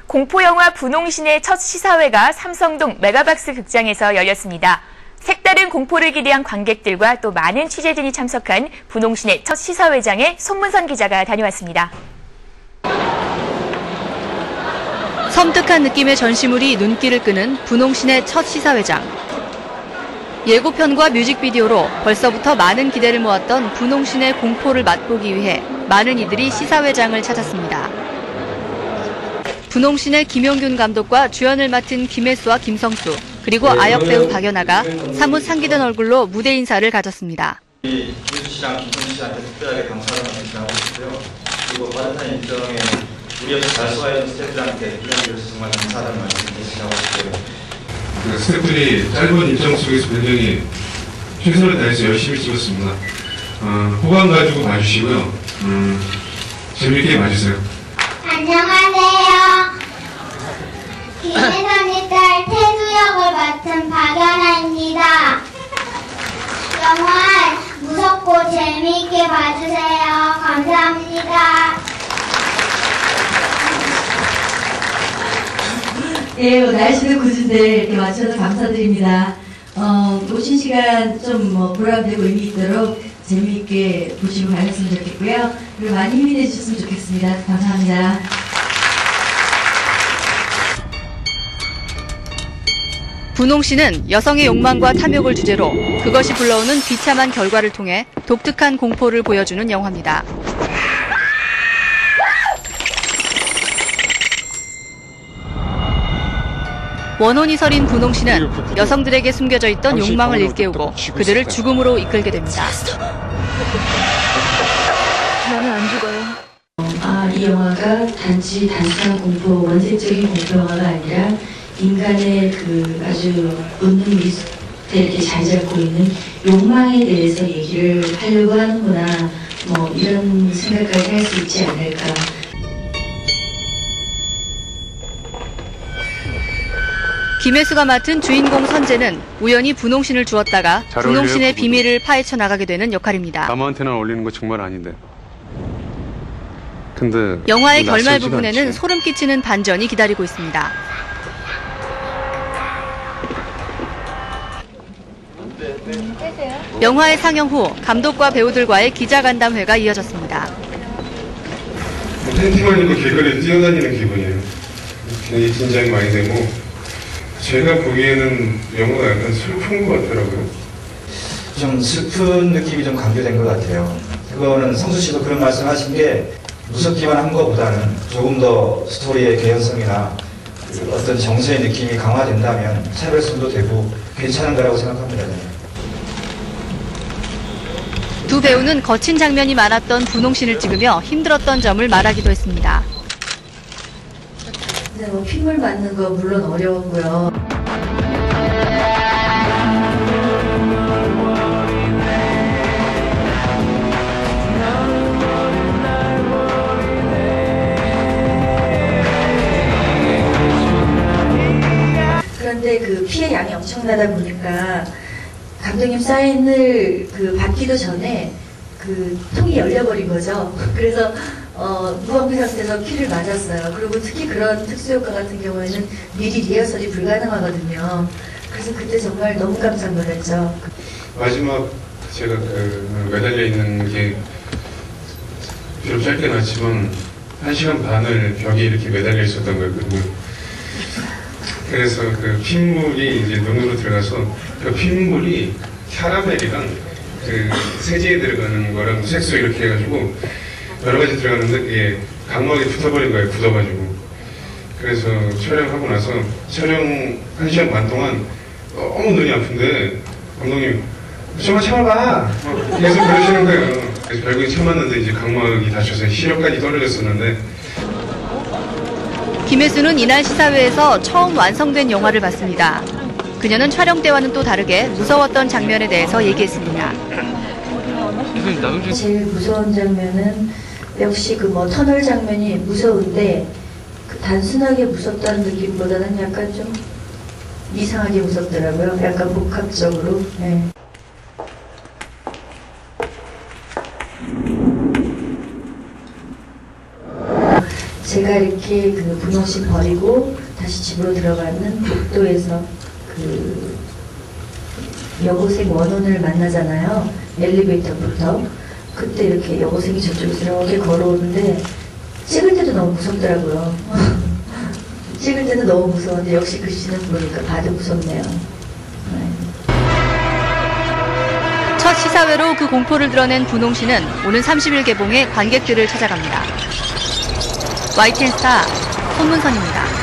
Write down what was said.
공포영화 분홍신의 첫 시사회가 삼성동 메가박스 극장에서 열렸습니다. 색다른 공포를 기대한 관객들과 또 많은 취재진이 참석한 분홍신의 첫 시사회장에 손문선 기자가 다녀왔습니다. 섬뜩한 느낌의 전시물이 눈길을 끄는 분홍신의 첫 시사회장. 예고편과 뮤직비디오로 벌써부터 많은 기대를 모았던 분홍신의 공포를 맛보기 위해 많은 이들이 시사회장을 찾았습니다. 분홍신의 김용균 감독과 주연을 맡은 김혜수와 김성수, 그리고 아역배우 박연아가 사뭇 상기된 얼굴로 무대 인사를 가졌습니다. 김혜수 씨랑 김성수 씨한테 특별하게 감사를 전하고 싶고요. 그리고 빠듯한 일정에 우리 옆에 잘 소화해준 스태프들한테 이야기해주셔서 정말 감사하다는 말씀 드리고 싶고요. 스태프들이 짧은 일정 속에서 굉장히 최선을 다해서 열심히 찍었습니다. 호감 가지고 봐주시고요. 재밌게 봐주세요. 안녕하세요. 김혜선이 딸 태수 역을 맡은 박연아입니다. 영화 무섭고 재미있게 봐주세요. 감사합니다. 예, 날씨도 굳은데 이렇게 와주셔서 감사드립니다. 오신 시간 좀 보람되고 의미 있도록 재미있게 보시고 가셨으면 좋겠고요. 그리고 많이 힘이 내주셨으면 좋겠습니다. 감사합니다. 분홍신은 여성의 욕망과 탐욕을 주제로 그것이 불러오는 비참한 결과를 통해 독특한 공포를 보여주는 영화입니다. 원혼이 서린 분홍신은 여성들에게 숨겨져 있던 욕망을 일깨우고 그들을 죽음으로 이끌게 됩니다. 나는 안 죽어요. 이 영화가 단순한 공포, 원색적인 공포 영화가 아니라 인간의 그 아주 본능 밑에 이렇게 잘 잡고 있는 욕망에 대해서 얘기를 하려고 하는구나, 이런 생각까지 할 수 있지 않을까. 김혜수가 맡은 주인공 선재는 우연히 분홍신을 주었다가 분홍신의 비밀을 파헤쳐 나가게 되는 역할입니다. 남한테는 어울리는 거 정말 아닌데. 근데 영화의 결말 부분에는 소름 끼치는 반전이 기다리고 있습니다. 영화의 상영 후 감독과 배우들과의 기자간담회가 이어졌습니다. 팬티만 입고 길거리에 뛰어다니는 기분이에요. 굉장히 긴장이 많이 되고 제가 보기에는 영화가 약간 슬픈 것 같더라고요. 좀 슬픈 느낌이 좀 강조된 것 같아요. 그거는 성수 씨도 그런 말씀하신 게 무섭기만 한 것보다는 조금 더 스토리의 개연성이나 어떤 정서의 느낌이 강화된다면 차별성도 되고 괜찮은 거라고 생각합니다. 두 배우는 거친 장면이 많았던 분홍신을 찍으며 힘들었던 점을 말하기도 했습니다. 핏물 맞는 거 물론 어려웠고요. 그런데 그 피해 양이 엄청나다 보니까 감독님 사인을 받기도 전에 그 통이 열려버린 거죠. 그래서 무방비 상태에서 키를 맞았어요. 그리고 특히 그런 특수효과 같은 경우에는 미리 리허설이 불가능하거든요. 그래서 그때 정말 너무 깜짝 놀랐죠. 마지막 제가 매달려 있는 게 비록 짧게 났지만 1시간 반을 벽에 이렇게 매달려 있었던 거였거든요. 그래서 그 핏물이 이제 눈으로 들어가서 그 핏물이 캐러멜이랑 그 세제에 들어가는 거랑 색소 이렇게 해가지고 여러 가지 들어가는데 각막에 붙어버린 거예요. 굳어가지고. 그래서 촬영하고 나서 촬영 1시간 반 동안 너무 눈이 아픈데 감독님 정말 참아봐 계속 그러시는 거예요. 그래서 결국에 참았는데 이제 각막이 다쳐서 시력까지 떨어졌었는데. 김혜수는 이날 시사회에서 처음 완성된 영화를 봤습니다. 그녀는 촬영 때와는 또 다르게 무서웠던 장면에 대해서 얘기했습니다. 제일 무서운 장면은 역시 터널 장면이 무서운데 단순하게 무섭다는 느낌보다는 약간 좀 이상하게 무섭더라고요. 약간 복합적으로. 네. 제가 이렇게 그 분홍신 버리고 다시 집으로 들어가는 복도에서 그 여고생 원혼을 만나잖아요. 엘리베이터부터. 그때 이렇게 여고생이 저쪽에서 이렇게 걸어오는데 찍을 때도 너무 무섭더라고요. 찍을 때는 너무 무서운데 역시 그 씬을 보니까 봐도 무섭네요. 네. 첫 시사회로 그 공포를 드러낸 분홍씨는 오는 30일 개봉에 관객들을 찾아갑니다. YTN 스타 손문선입니다.